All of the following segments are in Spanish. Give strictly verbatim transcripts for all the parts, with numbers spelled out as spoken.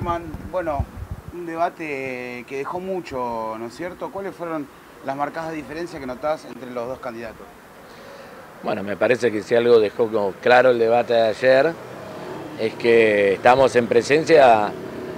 Germán, bueno, un debate que dejó mucho, ¿no es cierto? ¿Cuáles fueron las marcadas diferencias que notás entre los dos candidatos? Bueno, me parece que si algo dejó como claro el debate de ayer es que estamos en presencia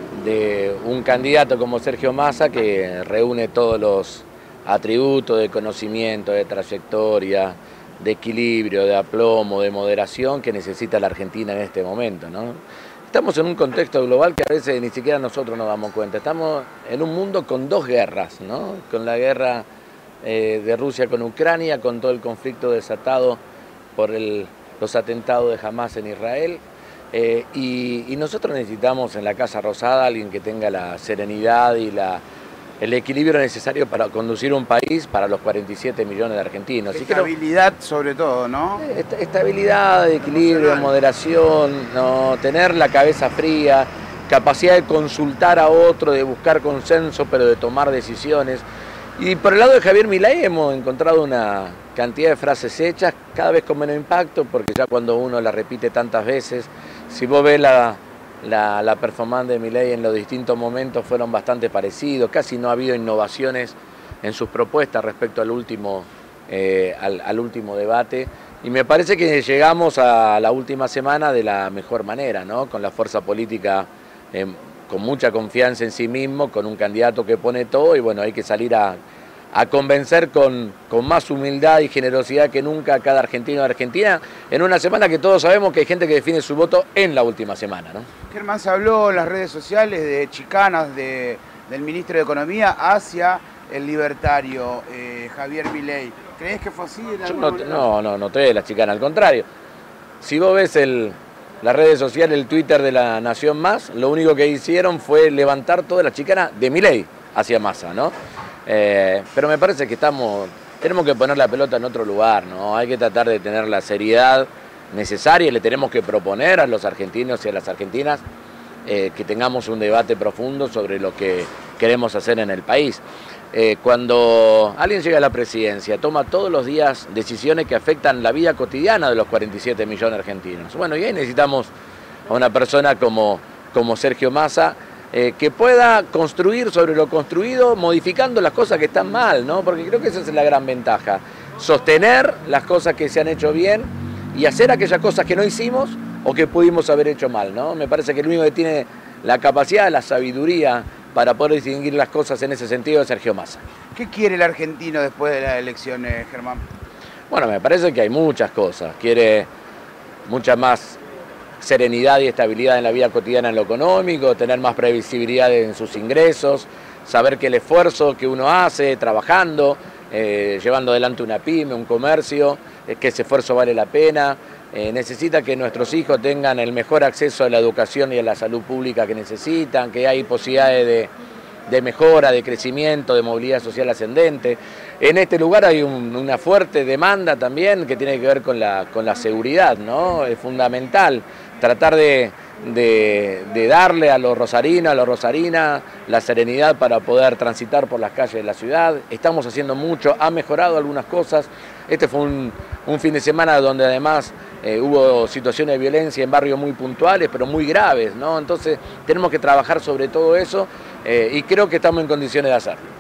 de un candidato como Sergio Massa que reúne todos los atributos de conocimiento, de trayectoria, de equilibrio, de aplomo, de moderación que necesita la Argentina en este momento, ¿no? Estamos en un contexto global que a veces ni siquiera nosotros nos damos cuenta. Estamos en un mundo con dos guerras, ¿no? Con la guerra eh, de Rusia con Ucrania, con todo el conflicto desatado por el, los atentados de Hamas en Israel. Eh, y, y nosotros necesitamos en la Casa Rosada alguien que tenga la serenidad y la, el equilibrio necesario para conducir un país para los cuarenta y siete millones de argentinos. Estabilidad sobre todo, ¿no? Est estabilidad, equilibrio, moderación, ¿no? Tener la cabeza fría, capacidad de consultar a otro, de buscar consenso, pero de tomar decisiones. Y por el lado de Javier Milei hemos encontrado una cantidad de frases hechas, cada vez con menos impacto, porque ya cuando uno la repite tantas veces, si vos ves la, la, la performance de Milei en los distintos momentos fueron bastante parecidos, casi no ha habido innovaciones en sus propuestas respecto al último, eh, al, al último debate. Y me parece que llegamos a la última semana de la mejor manera, ¿no? Con la fuerza política eh, con mucha confianza en sí mismo, con un candidato que pone todo y bueno, hay que salir a, a convencer con, con más humildad y generosidad que nunca a cada argentino o argentina en una semana que todos sabemos que hay gente que define su voto en la última semana, ¿no? Germán, se habló en las redes sociales de chicanas de, del ministro de Economía hacia el libertario eh, Javier Milei. ¿Crees que fue así? Yo no, no, no, no te la chicana, al contrario. Si vos ves el... las redes sociales, el Twitter de La Nación Más, lo único que hicieron fue levantar toda la chicana de Milei hacia Massa, ¿no? Eh, pero me parece que estamos, tenemos que poner la pelota en otro lugar, ¿no? Hay que tratar de tener la seriedad necesaria y le tenemos que proponer a los argentinos y a las argentinas eh, que tengamos un debate profundo sobre lo que queremos hacer en el país. Eh, cuando alguien llega a la presidencia, toma todos los días decisiones que afectan la vida cotidiana de los cuarenta y siete millones de argentinos. Bueno, y ahí necesitamos a una persona como, como Sergio Massa, eh, que pueda construir sobre lo construido, modificando las cosas que están mal, ¿no? Porque creo que esa es la gran ventaja. Sostener las cosas que se han hecho bien y hacer aquellas cosas que no hicimos o que pudimos haber hecho mal, ¿no? Me parece que el único que tiene la capacidad, la sabiduría para poder distinguir las cosas en ese sentido es Sergio Massa. ¿Qué quiere el argentino después de las elecciones, Germán? Bueno, me parece que hay muchas cosas. Quiere mucha más serenidad y estabilidad en la vida cotidiana en lo económico, tener más previsibilidad en sus ingresos, saber que el esfuerzo que uno hace trabajando, eh, llevando adelante una pyme, un comercio, eh, que ese esfuerzo vale la pena. Eh, necesita que nuestros hijos tengan el mejor acceso a la educación y a la salud pública que necesitan, que hay posibilidades de, de mejora, de crecimiento, de movilidad social ascendente. En este lugar hay un, una fuerte demanda también que tiene que ver con la, con la seguridad, ¿no? Es fundamental tratar de, de, de darle a los rosarinos, a las rosarinas, la serenidad para poder transitar por las calles de la ciudad. Estamos haciendo mucho, ha mejorado algunas cosas. Este fue un, un fin de semana donde además eh, hubo situaciones de violencia en barrios muy puntuales, pero muy graves, ¿no? Entonces tenemos que trabajar sobre todo eso eh, y creo que estamos en condiciones de hacerlo.